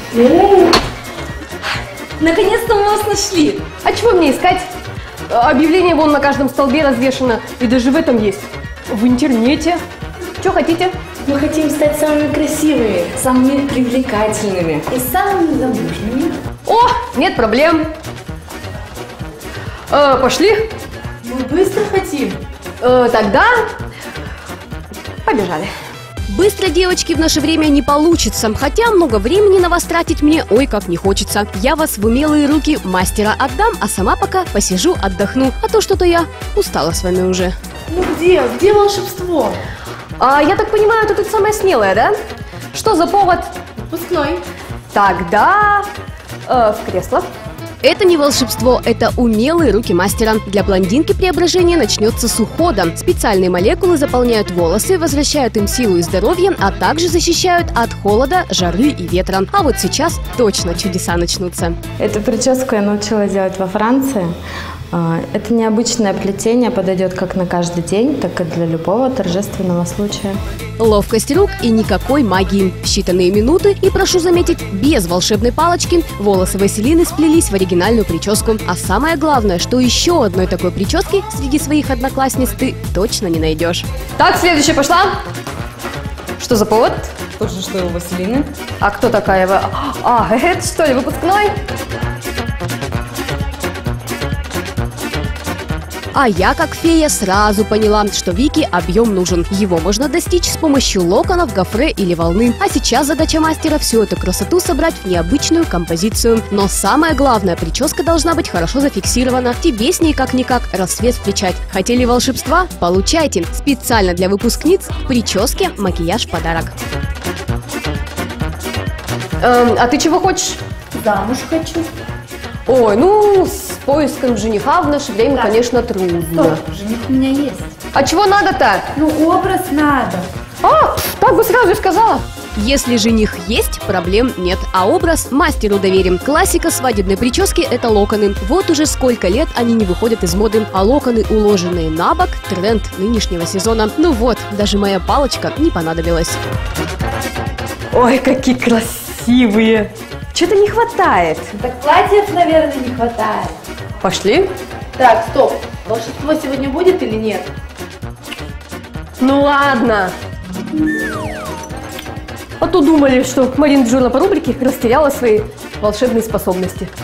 Наконец-то мы вас нашли. А чего мне искать? Объявление вон на каждом столбе развешено. И даже в этом есть. В интернете. Что хотите? Мы хотим стать самыми красивыми, самыми привлекательными и самыми замужними. О, нет проблем. Пошли. Мы быстро хотим. Тогда побежали. Быстро, девочки, в наше время не получится, хотя много времени на вас тратить мне ой как не хочется. Я вас в умелые руки мастера отдам, а сама пока посижу, отдохну, а то что-то я устала с вами уже. Ну где волшебство? Я так понимаю, ты тут самая смелая, да? Что за повод? Выпускной. Тогда в кресло. Это не волшебство, это умелые руки мастера. Для блондинки преображение начнется с ухода. Специальные молекулы заполняют волосы, возвращают им силу и здоровье, а также защищают от холода, жары и ветра. А вот сейчас точно чудеса начнутся. Эту прическу я научилась делать во Франции. Это необычное плетение, подойдет как на каждый день, так и для любого торжественного случая. Ловкость рук и никакой магии. В считанные минуты, и прошу заметить, без волшебной палочки, волосы Василины сплелись в оригинальную прическу. А самое главное, что еще одной такой прически среди своих одноклассниц ты точно не найдешь. Так, следующая пошла. Что за повод? Тот же, что и у Василины. А кто такая? Это что ли, выпускной? А я, как фея, сразу поняла, что Вике объем нужен. Его можно достичь с помощью локонов, гофре или волны. А сейчас задача мастера всю эту красоту собрать в необычную композицию. Но самое главное, прическа должна быть хорошо зафиксирована. Тебе с ней как-никак рассвет встречать. Хотели волшебства? Получайте! Специально для выпускниц в прическе макияж в подарок. А ты чего хочешь? Замуж хочу. Ой, ну, с поиском жениха в наше время, конечно, трудно. Стоп, жених у меня есть. А чего надо-то? Ну, образ надо. Так бы сразу и сказала. Если жених есть, проблем нет, а образ мастеру доверим. Классика свадебной прически – это локоны. Вот уже сколько лет они не выходят из моды, а локоны, уложенные на бок – тренд нынешнего сезона. Ну вот, даже моя палочка не понадобилась. Ой, какие красивые. Чего-то не хватает. Так платьев, наверное, не хватает. Пошли. Так, стоп. Волшебство сегодня будет или нет? Ну ладно. А то думали, что Марина Джуна по рубрике растеряла свои волшебные способности.